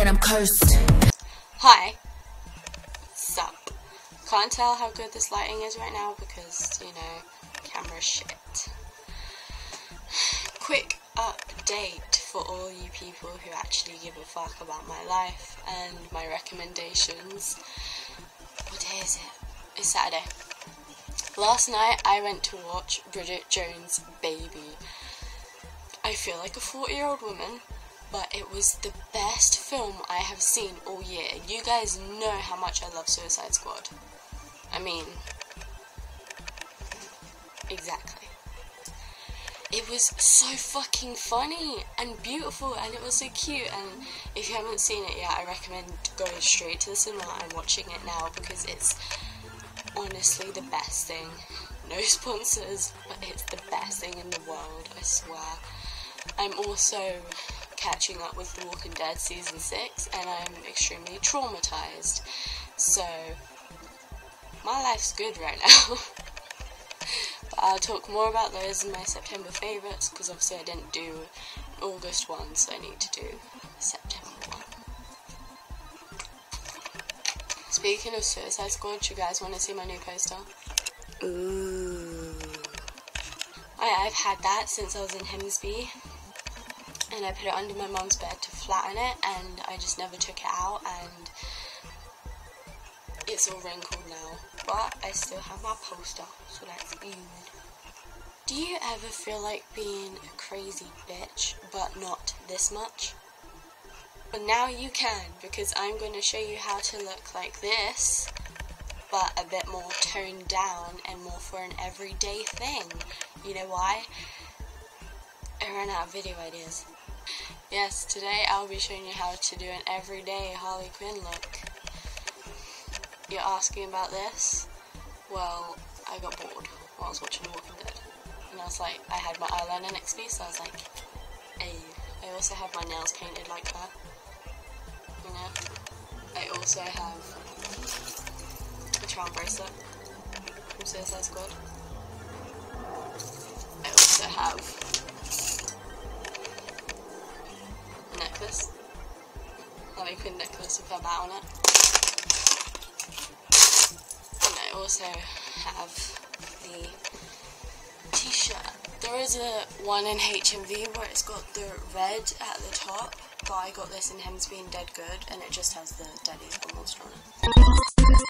that I'm cursed. Hi. Sup. Can't tell how good this lighting is right now because, you know, camera shit. Quick update for all you people who actually give a fuck about my life and my recommendations. What day is it? It's Saturday. Last night I went to watch Bridget Jones' Baby. I feel like a 40-year-old woman, but it was the best film I have seen all year. You guys know how much I love Suicide Squad. I mean, exactly. It was so fucking funny and beautiful, and it was so cute, and if you haven't seen it yet, I recommend going straight to the cinema and watching it now, because it's honestly the best thing. No sponsors, but it's the best thing in the world, I swear. I'm also catching up with The Walking Dead Season 6, and I'm extremely traumatized, so my life's good right now. But I'll talk more about those in my September favourites, because obviously I didn't do an August one, so I need to do September one. Speaking of Suicide Squad, do you guys want to see my new poster? Ooh. I've had that since I was in Hemsby, and I put it under my mum's bed to flatten it, and I just never took it out, and it's all wrinkled now, but I still have my poster, so that's good. Do you ever feel like being a crazy bitch, but not this much? Well, now you can, because I'm going to show you how to look like this, but a bit more toned down and more for an everyday thing. You know why? I ran out of video ideas. Yes, today I'll be showing you how to do an everyday Harley Quinn look. You're asking about this? Well, I got bored while I was watching The Walking Dead. And I was like, I had my eyeliner next to me, so I was like, hey. I also have my nails painted like her. You know? I also have a charm bracelet from Suicide Squad. I also have a necklace. Harley Quinn necklace with her bat on it. And I also have the t-shirt. There is a one in HMV where it's got the red at the top, but I got this in Hemsby and Dead Good, and it just has the Daddy's Gun Monster on it.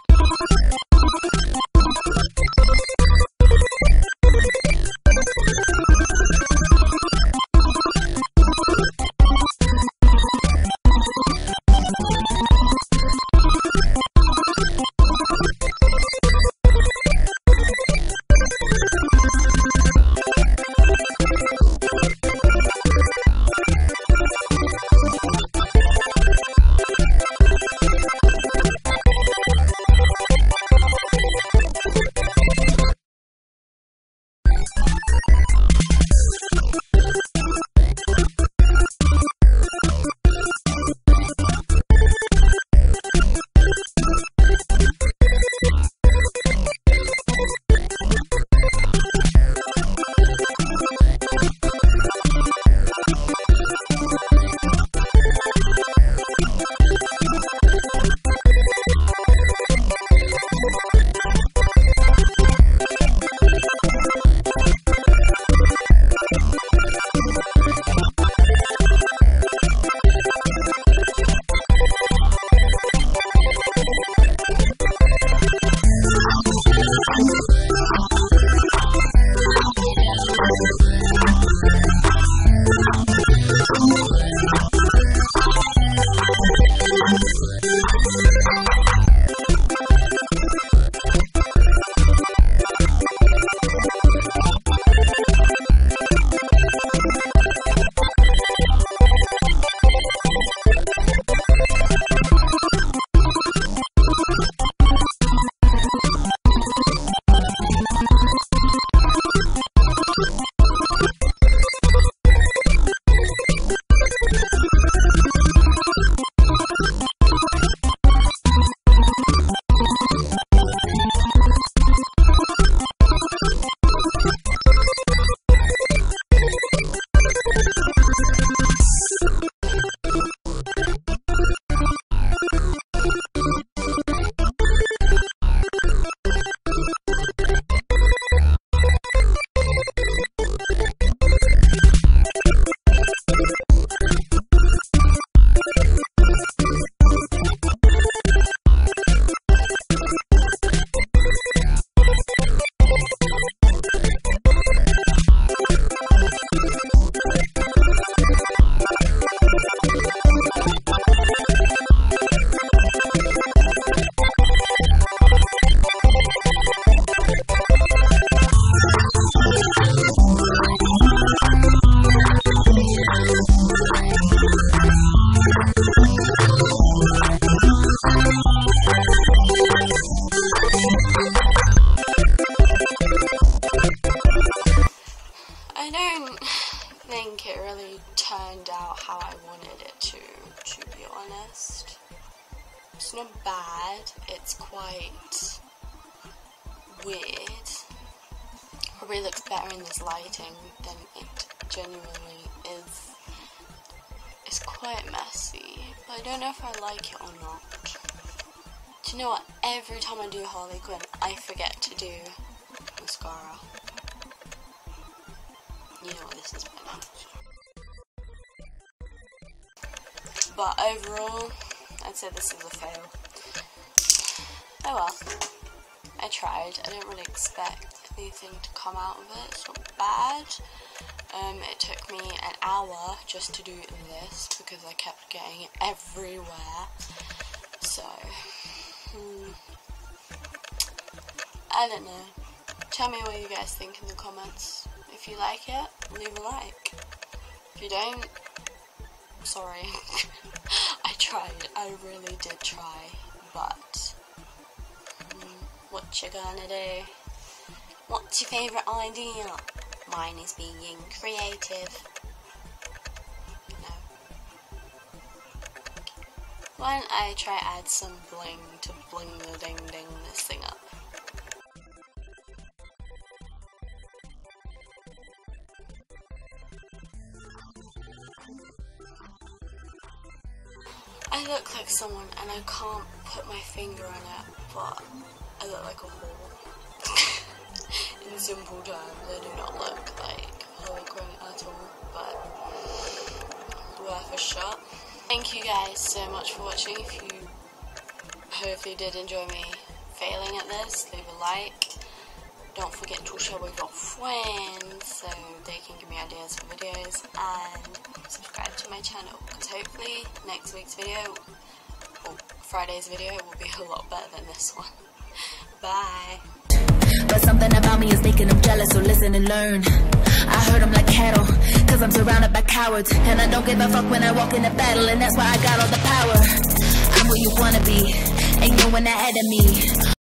wanted it to be honest. It's not bad, it's quite weird. Probably looks better in this lighting than it genuinely is. It's quite messy, but I don't know if I like it or not. Do you know what? Every time I do Harley Quinn, I forget to do mascara. You know what this is by now. But overall, I'd say this is a fail. Oh well. I tried. I didn't really expect anything to come out of it. It's not bad. It took me an hour just to do this because I kept getting it everywhere. So, I don't know. Tell me what you guys think in the comments. If you like it, leave a like. If you don't, sorry. I tried. I really did try. But, what you gonna do? What's your favourite idea? Mine is being creative. No. Why don't I try add some bling to bling the ding ding this thing up? I look like someone and I can't put my finger on it, but I look like a whore. In simple terms, I do not look like Harley Quinn at all, but worth a shot. Thank you guys so much for watching. If you hopefully did enjoy me failing at this, leave a like. Don't forget to share with your friends so they can give me ideas for videos, and subscribe to my channel because hopefully next week's video, or Friday's video, will be a lot better than this one. Bye. But something about me is making them jealous, so listen and learn. I hurt them like cattle, cause I'm surrounded by cowards. And I don't give a fuck when I walk into battle, and that's why I got all the power. I'm who you wanna be, ain't no one ahead of me.